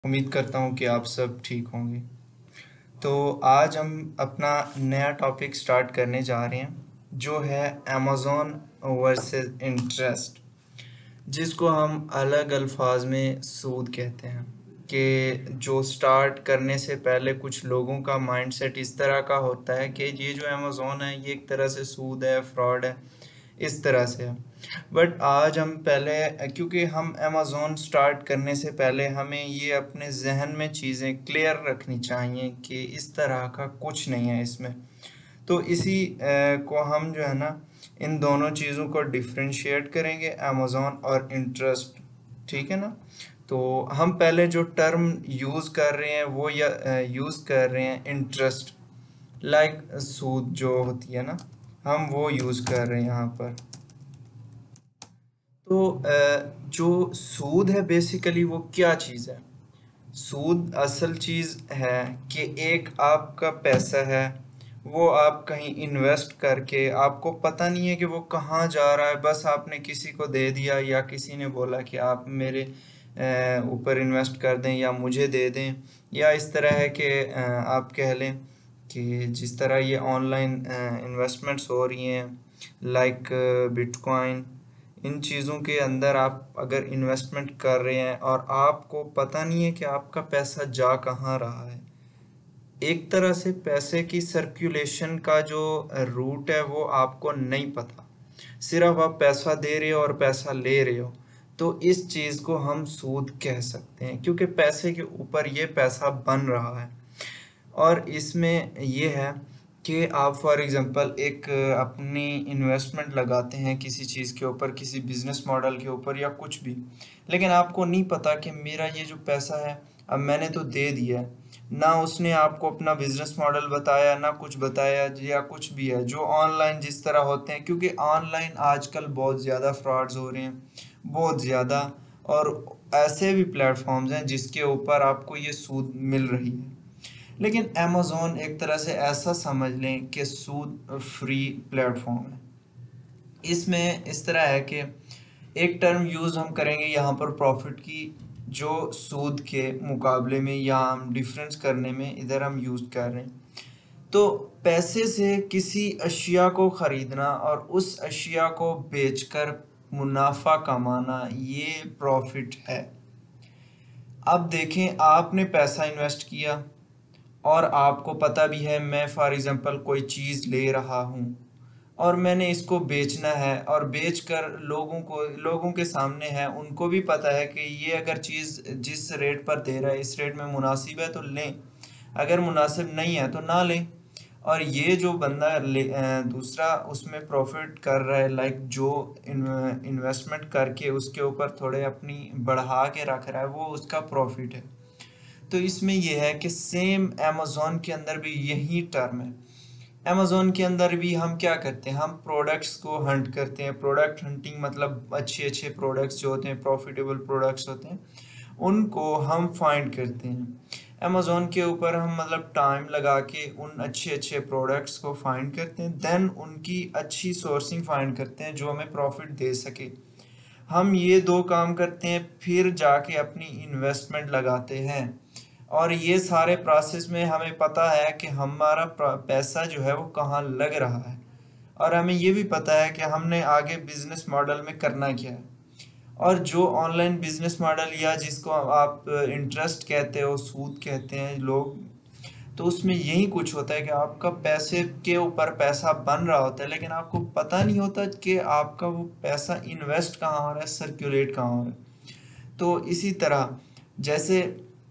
उम्मीद करता हूँ कि आप सब ठीक होंगे। तो आज हम अपना नया टॉपिक स्टार्ट करने जा रहे हैं, जो है अमेज़न वर्सेस इंटरेस्ट, जिसको हम अलग अल्फाज में सूद कहते हैं। कि जो स्टार्ट करने से पहले कुछ लोगों का माइंडसेट इस तरह का होता है कि ये जो अमेज़न है ये एक तरह से सूद है, फ्रॉड है, इस तरह से है। बट आज हम पहले, क्योंकि हम अमेज़न स्टार्ट करने से पहले हमें ये अपने जहन में चीज़ें क्लियर रखनी चाहिए कि इस तरह का कुछ नहीं है इसमें। तो इसी को हम जो है ना, इन दोनों चीज़ों को डिफरेंशिएट करेंगे, अमेज़न और इंटरेस्ट। ठीक है ना। तो हम पहले जो टर्म यूज़ कर रहे हैं वो यूज़ कर रहे हैं इंटरेस्ट, लाइक सूद जो होती है ना, हम वो यूज़ कर रहे हैं यहाँ पर। तो जो सूद है बेसिकली वो क्या चीज़ है? सूद असल चीज़ है कि एक आपका पैसा है, वो आप कहीं इन्वेस्ट करके आपको पता नहीं है कि वो कहाँ जा रहा है, बस आपने किसी को दे दिया या किसी ने बोला कि आप मेरे ऊपर इन्वेस्ट कर दें या मुझे दे दें, या इस तरह है कि आप कह लें कि जिस तरह ये ऑनलाइन इन्वेस्टमेंट्स हो रही हैं, लाइक बिटकॉइन, इन चीज़ों के अंदर आप अगर इन्वेस्टमेंट कर रहे हैं और आपको पता नहीं है कि आपका पैसा जा कहाँ रहा है, एक तरह से पैसे की सर्कुलेशन का जो रूट है वो आपको नहीं पता, सिर्फ आप पैसा दे रहे हो और पैसा ले रहे हो, तो इस चीज़ को हम सूद कह सकते हैं, क्योंकि पैसे के ऊपर ये पैसा बन रहा है। और इसमें ये है कि आप फॉर एग्ज़ाम्पल एक अपनी इन्वेस्टमेंट लगाते हैं किसी चीज़ के ऊपर, किसी बिज़नेस मॉडल के ऊपर या कुछ भी, लेकिन आपको नहीं पता कि मेरा ये जो पैसा है, अब मैंने तो दे दिया है, ना उसने आपको अपना बिज़नेस मॉडल बताया, ना कुछ बताया, या कुछ भी है जो ऑनलाइन जिस तरह होते हैं, क्योंकि ऑनलाइन आजकल बहुत ज़्यादा फ्रॉड्स हो रहे हैं, बहुत ज़्यादा। और ऐसे भी प्लेटफॉर्म्स हैं जिसके ऊपर आपको ये सूद मिल रही है। लेकिन अमेज़न एक तरह से ऐसा समझ लें कि सूद फ्री प्लेटफॉर्म है। इसमें इस तरह है कि एक टर्म यूज़ हम करेंगे यहाँ पर प्रॉफिट की, जो सूद के मुकाबले में या हम डिफरेंस करने में इधर हम यूज़ कर रहे हैं। तो पैसे से किसी अशिया को ख़रीदना और उस अशिया को बेचकर मुनाफा कमाना, ये प्रॉफिट है। अब देखें, आपने पैसा इन्वेस्ट किया और आपको पता भी है, मैं फॉर एग्ज़ाम्पल कोई चीज़ ले रहा हूँ और मैंने इसको बेचना है, और बेचकर लोगों के सामने है, उनको भी पता है कि ये अगर चीज़ जिस रेट पर दे रहा है इस रेट में मुनासिब है तो लें, अगर मुनासिब नहीं है तो ना लें। और ये जो बंदा दूसरा उसमें प्रॉफिट कर रहा है, लाइक जो इन्वेस्टमेंट करके उसके ऊपर थोड़े अपनी बढ़ा के रख रहा है, वो उसका प्रॉफिट है। तो इसमें यह है कि सेम अमेज़न के अंदर भी यही टर्म है। अमेज़न के अंदर भी हम क्या करते हैं, हम प्रोडक्ट्स को हंट करते हैं। प्रोडक्ट हंटिंग मतलब अच्छे अच्छे प्रोडक्ट्स जो होते हैं, प्रॉफिटेबल प्रोडक्ट्स होते हैं, उनको हम फाइंड करते हैं। अमेज़न के ऊपर हम मतलब टाइम लगा के उन अच्छे अच्छे प्रोडक्ट्स को फाइंड करते हैं, देन उनकी अच्छी सोर्सिंग फाइंड करते हैं जो हमें प्रॉफिट दे सके। हम ये दो काम करते हैं, फिर जाके अपनी इन्वेस्टमेंट लगाते हैं। और ये सारे प्रोसेस में हमें पता है कि हमारा पैसा जो है वो कहाँ लग रहा है, और हमें ये भी पता है कि हमने आगे बिजनेस मॉडल में करना क्या है। और जो ऑनलाइन बिजनेस मॉडल या जिसको आप इंटरेस्ट कहते हो, सूद कहते हैं लोग, तो उसमें यही कुछ होता है कि आपका पैसे के ऊपर पैसा बन रहा होता है, लेकिन आपको पता नहीं होता कि आपका वो पैसा इन्वेस्ट कहाँ हो रहा है, सर्कुलेट कहाँ हो रहा है। तो इसी तरह जैसे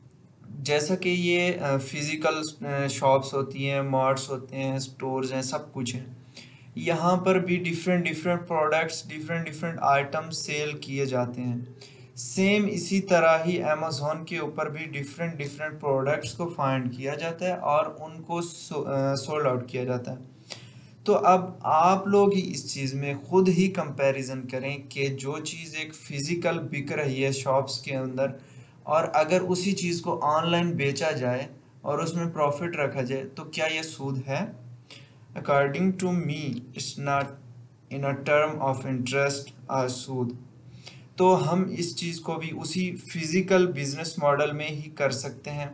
जैसा कि ये फिजिकल शॉप्स होती हैं, मॉल्स होते हैं, स्टोर्स हैं, सब कुछ है, यहाँ पर भी different different products, different different items sale किए जाते हैं। सेम इसी तरह ही अमेज़न के ऊपर भी डिफरेंट डिफरेंट प्रोडक्ट्स को फाइंड किया जाता है और उनको सोल्ड आउट किया जाता है। तो अब आप लोग ही इस चीज़ में खुद ही कंपैरिजन करें कि जो चीज़ एक फिजिकल बिक रही है शॉप्स के अंदर, और अगर उसी चीज़ को ऑनलाइन बेचा जाए और उसमें प्रॉफिट रखा जाए, तो क्या ये सूद है? According to me, it's not in a term of interest और सूद। तो हम इस चीज़ को भी उसी फिज़िकल बिजनेस मॉडल में ही कर सकते हैं,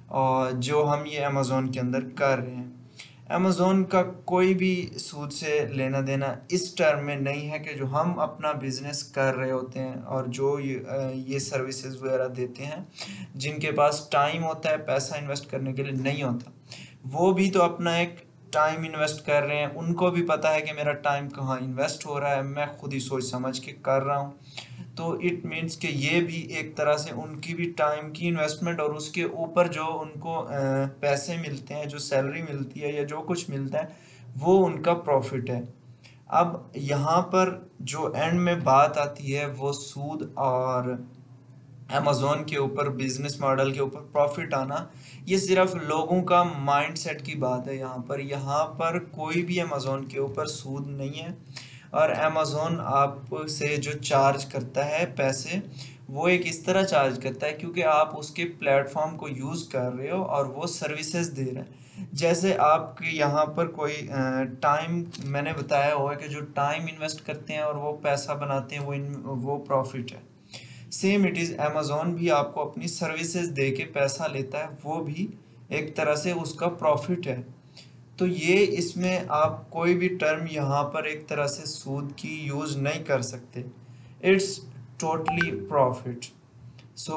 और जो हम ये अमेज़ोन के अंदर कर रहे हैं। अमेज़ोन का कोई भी सूद से लेना देना इस टर्म में नहीं है कि जो हम अपना बिज़नेस कर रहे होते हैं और जो ये सर्विसेज वगैरह देते हैं, जिनके पास टाइम होता है पैसा इन्वेस्ट करने के लिए नहीं होता, वो भी तो अपना एक टाइम इन्वेस्ट कर रहे हैं। उनको भी पता है कि मेरा टाइम कहाँ इन्वेस्ट हो रहा है, मैं खुद ही सोच समझ के कर रहा हूँ। तो इट मीन्स कि ये भी एक तरह से उनकी भी टाइम की इन्वेस्टमेंट, और उसके ऊपर जो उनको पैसे मिलते हैं, जो सैलरी मिलती है या जो कुछ मिलता है, वो उनका प्रॉफिट है। अब यहाँ पर जो एंड में बात आती है वो सूद और अमेज़ोन के ऊपर बिजनेस मॉडल के ऊपर प्रॉफिट आना, ये सिर्फ लोगों का माइंडसेट की बात है। यहाँ पर कोई भी अमेज़ोन के ऊपर सूद नहीं है, और अमेज़ोन आपसे जो चार्ज करता है पैसे, वो एक इस तरह चार्ज करता है क्योंकि आप उसके प्लेटफॉर्म को यूज़ कर रहे हो और वो सर्विसेज दे रहे हैं। जैसे आपके यहाँ पर कोई टाइम, मैंने बताया हुआ है कि जो टाइम इन्वेस्ट करते हैं और वो पैसा बनाते हैं, वो प्रॉफिट है। सेम इट इज़ अमेज़ोन भी आपको अपनी सर्विसेज दे के पैसा लेता है, वो भी एक तरह से उसका प्रॉफिट है। तो ये इसमें आप कोई भी टर्म यहाँ पर एक तरह से सूद की यूज़ नहीं कर सकते। It's totally profit. सो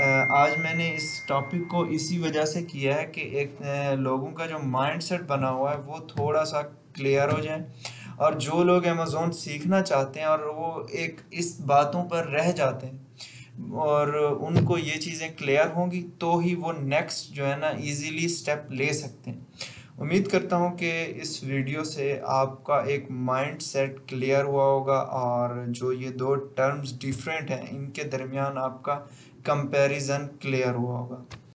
आज मैंने इस टॉपिक को इसी वजह से किया है कि एक लोगों का जो माइंडसेट बना हुआ है वो थोड़ा सा क्लियर हो जाए, और जो लोग अमेज़ोन सीखना चाहते हैं और वो एक इस बातों पर रह जाते हैं और उनको ये चीज़ें क्लियर होंगी, तो ही वो नेक्स्ट जो है ना इजीली स्टेप ले सकते हैं। उम्मीद करता हूँ कि इस वीडियो से आपका एक माइंड सेट क्लियर हुआ होगा, और जो ये दो टर्म्स डिफरेंट हैं इनके दरमियान आपका कंपैरिजन क्लियर हुआ होगा।